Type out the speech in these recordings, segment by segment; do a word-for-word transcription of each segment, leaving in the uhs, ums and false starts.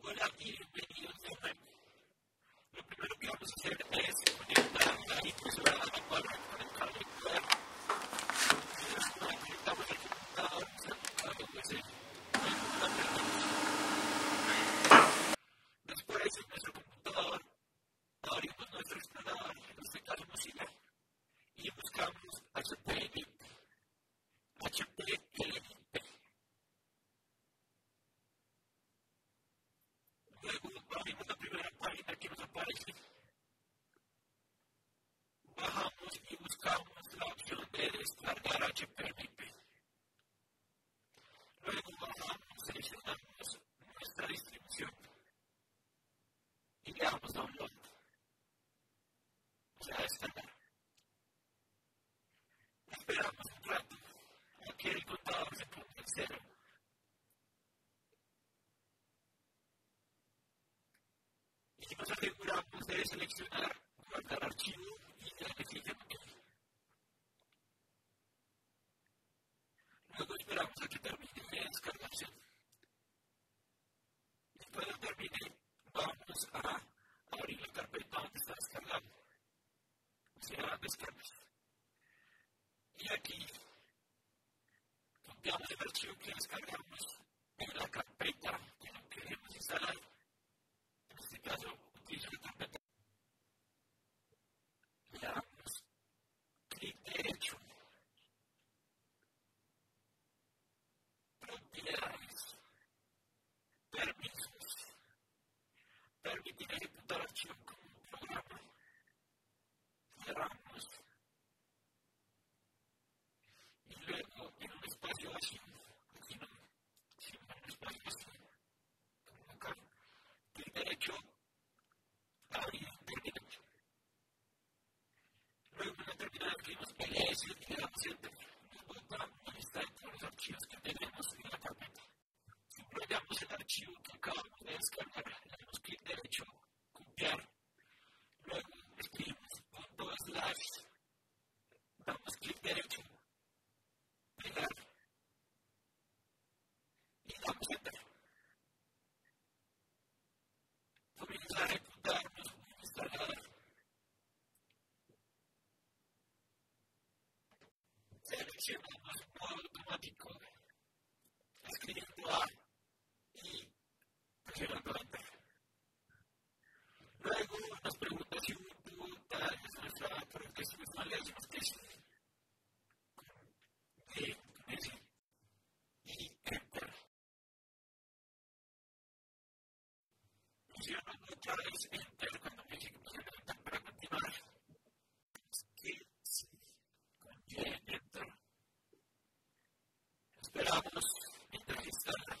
Hola y bienvenidos de nuevo. Lo primero que vamos a hacer es conectar la impresora a la cual con el cable cuaderno. Y después conectamos el computador al cable U S B. Después en nuestro computador abrimos nuestro explorador, en este caso Mozilla, y buscamos H T M L. H T M L. Luego abrimos la primera página que nos aparece. Bajamos y buscamos la opción de descargar H T M L. Luego bajamos, seleccionamos nuestra distribución y le damos download. O sea, descargar. Esperamos un rato a que el contador se ponga en cero. Y nos aseguramos de seleccionar guardar archivo y darle clic en OK. Luego esperamos a que termine de descargarse. Y cuando termine, vamos a abrir la carpeta donde está descargando. O sea, descargas. Y aquí copiamos el archivo que descargamos en la carpeta que no queremos instalar. En este caso, utilizo la carpeta. Le damos clic derecho. Propiedades. Permisos. Permitir ejecutar archivo como un programa. Cerramos. Y luego en un espacio vacío. Aquí no. Sino en un espacio vacío. Como acá. Clic derecho. Abrir terminal. Luego en la terminal escribimos L S y le damos enter. Nos bota una lista de todos los archivos que tenemos en la carpeta. Subrayamos el archivo que acabamos de descargar. Le damos clic derecho, copiar. Luego escribimos punto slash. Damos clic derecho, pegar. Y damos enter. Comienza a ejecutarnos un instalador. Seleccionamos modo automático, escribiendo A y presionando enter. Luego nos pregunta si Ubuntu tal es nuestra corrección, no le decimos que sí. Y con ese. Y enter. Presiono otra vez enter cuando me dice que presiono enter para continuar. Que sí. Con Y enter. Esperamos mientras instala.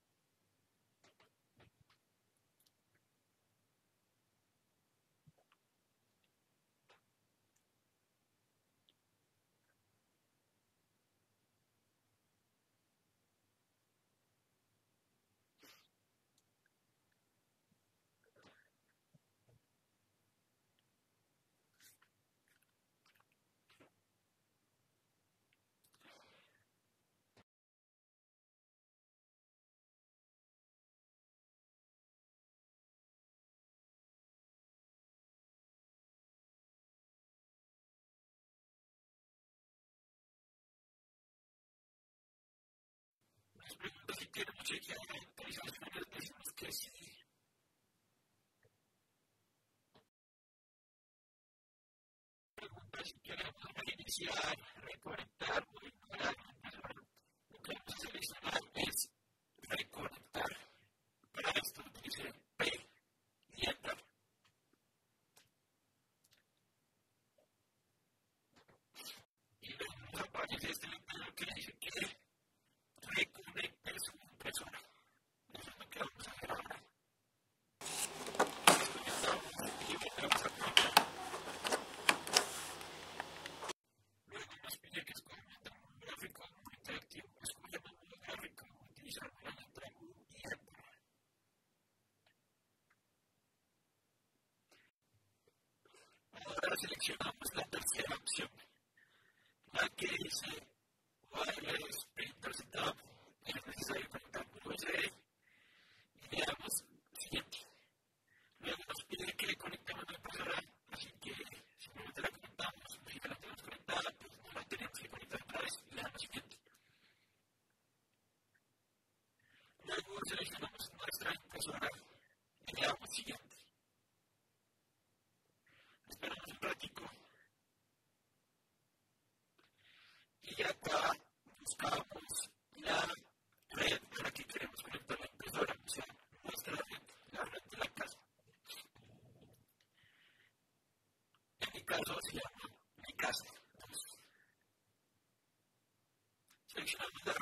Nos pregunta si queremos chequear la autorización, les decimos que sí. Pregunta si queremos reiniciar, reconectar o ignorar. Lo que vamos a seleccionar es reconectar. Para esto utilice P y enter. Y luego nos aparece este letrero que dice que reconecte su impresora. Eso es lo que vamos a hacer ahora. Desconectamos y volvemos a conectar. Luego nos pide que escogamos un gráfico muy interactivo. Escogemos un gráfico utilizando la letra U y enter. Ahora seleccionamos la tercera opción, la que dice Wireless Printer Setup. Es necesario conectar con U S B y le damos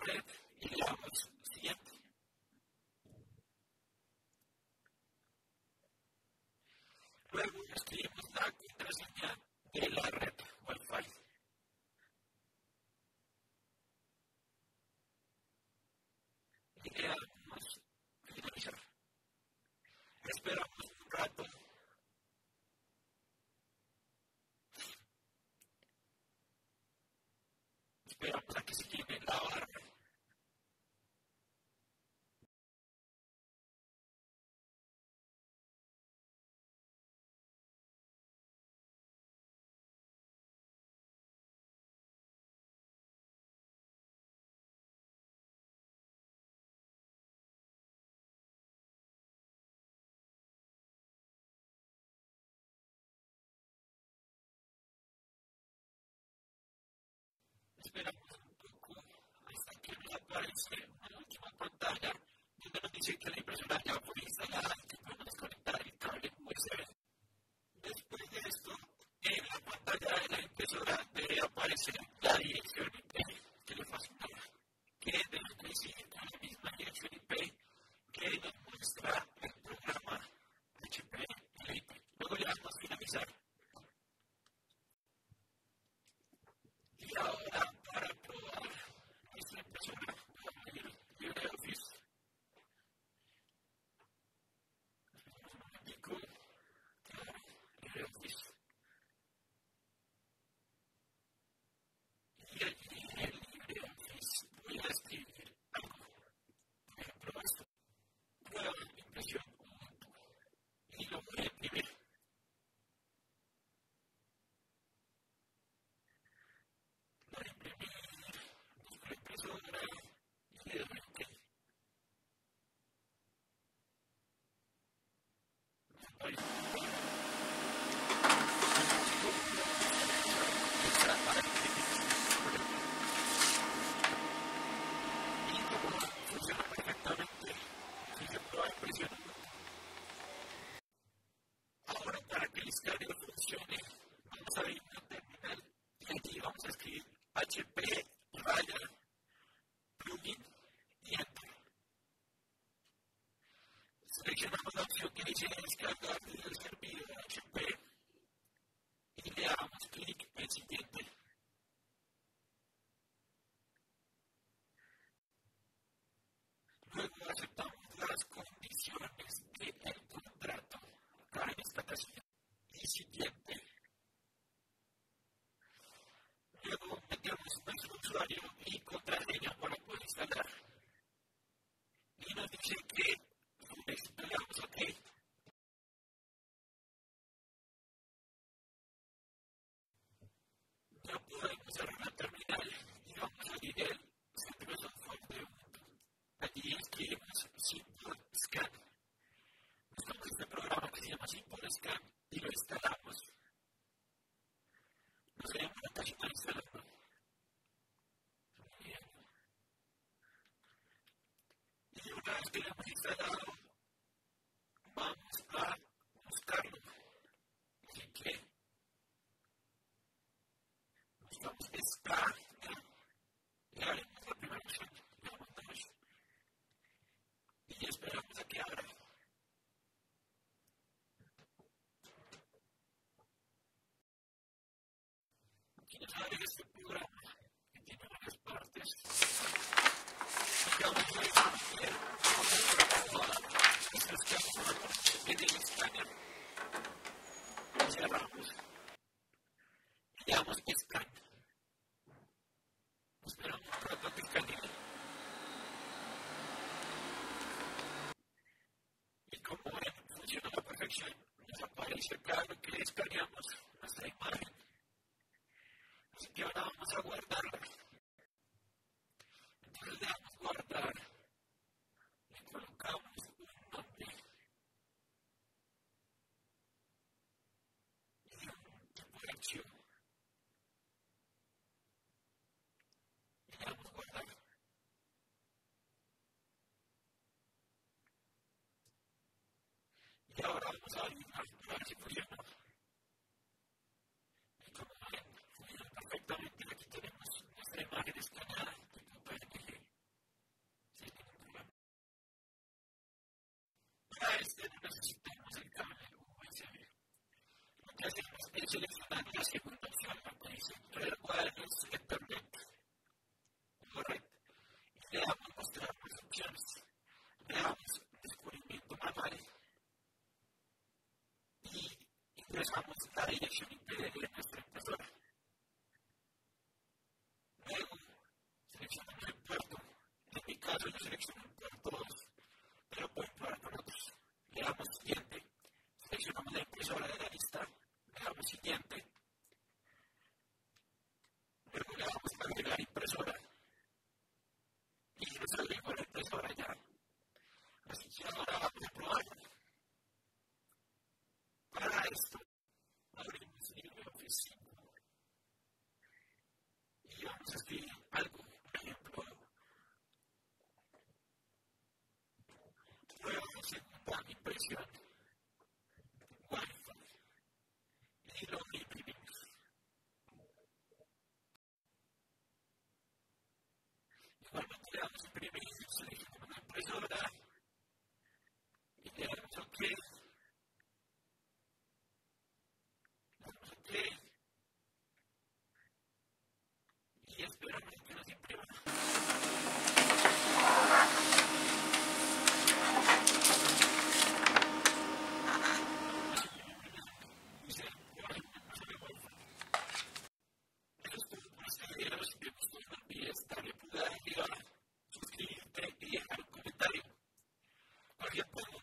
red y le damos siguiente. Luego escribimos la contraseña de la red Wi-Fi. Y le damos finalizar. Esperamos un rato. Esperamos a que se llene la barra. Esperamos un poco hasta que nos aparece una última pantalla donde nos dice que la impresora ya fue instalada y que podemos desconectar el cable U S B. Después de esto, en la pantalla de la impresora debe aparecer la dirección I P que le fascinará, que debe coincidir con la misma dirección I P que nos muestra el programa H P Elite. Luego le damos finalizar. Y ahora, para probar nuestra impresora, vamos a abrir LibreOffice. Un momentico. LibreOffice. Y allí en LibreOffice voy a escribir algo. Por ejemplo, esto. Prueba de impresión Ubuntu. Y lo voy a imprimir. Lo voy a imprimir. Busco la impresora. Y le doy OK. Ahí. Y como funciona perfectamente, fíjense prueba de impresión. Ahora, para que el escáner funcione, vamos a abrir una terminal y aquí vamos a escribir H P raya plugin y enter. Seleccionamos la opción que dice descargar el servidor H P y le damos clic en siguiente. Luego aceptamos las condiciones del contrato acá en esta casilla y siguiente. Luego metemos nuestro usuario y contraseña para poder instalar. Y nos dice que le damos OK. Ya podemos cerrar la terminal y vamos a abrir el centro de software de Ubuntu. Allí escribimos Simple Scan. Buscamos este programa que se llama Simple Scan y lo instalamos. Nos demora casi para instalarlo. Bien. Y una vez que lo hemos instalado, vamos a buscarlo. Así que buscamos Scan y haremos la primera opción. Le damos Dash y esperamos a que abra. Quienes abren este programa que tiene varias partes, y vamos a escoger nuestro escáner en el escáner. Cerramos y le damos Scan. Esperamos un rato que escanee. Y como ven, funciona a la perfección. Nos aparece acá lo que escaneamos, nuestra imagen. Así que ahora vamos a guardarla. Entonces le damos guardar. Le colocamos un nombre y un tipo de archivo. Y le damos guardar. Y ahora vamos a abrirla a ver si funciona. Y como ven, funciona perfectamente. Aquí tenemos nuestra imagen escaneada. para este necesitamos el cable U S B. Lo que hacemos es seleccionar la segunda opción, donde dice Red Wireless Ethernet. Correcto. Y le damos mostrar las opciones. Le damos descubrimiento manual y ingresamos la dirección I P de nuestra impresora. Luego seleccionamos el puerto. En mi caso yo selecciono el puerto dos, pero pueden probar con otros. Le damos siguiente. Seleccionamos la impresora de la lista. Le damos siguiente. Luego le damos a agregar impresora. Y nos agregó la impresora ya. Así que ahora vamos a probarlo. Para esto, abrimos LibreOffice cinco y vamos a escribir algo. Por ejemplo, prueba segunda impresión, Wi-Fi, y lo imprimimos. Igualmente le damos imprimir, seleccionamos la impresora y le damos OK. Le damos OK y esperamos que nos imprima. Suscribirte y dejar un comentario. Cualquier